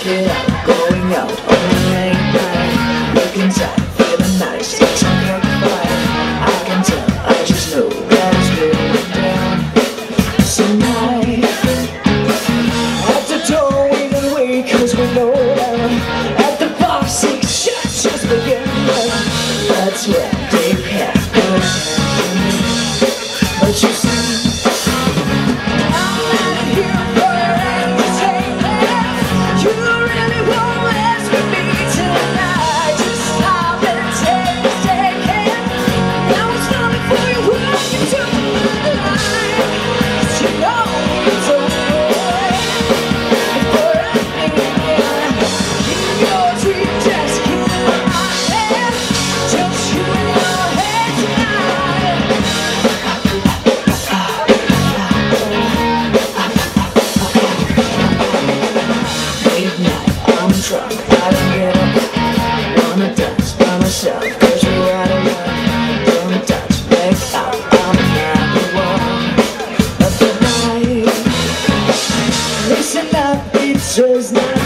it out, going out on a late night. Look inside, feeling nice, it's a good fight. I can tell, I just know that it's going down tonight. At the door we can wait, cause we know that at the bar 6 shots just begin. That's where Dave Half goes. But you see, I'm drunk, I don't get up. Wanna dance by myself, cause we're out of luck. Don't touch, make out, I'm not the one of the night. Listen up, it's just not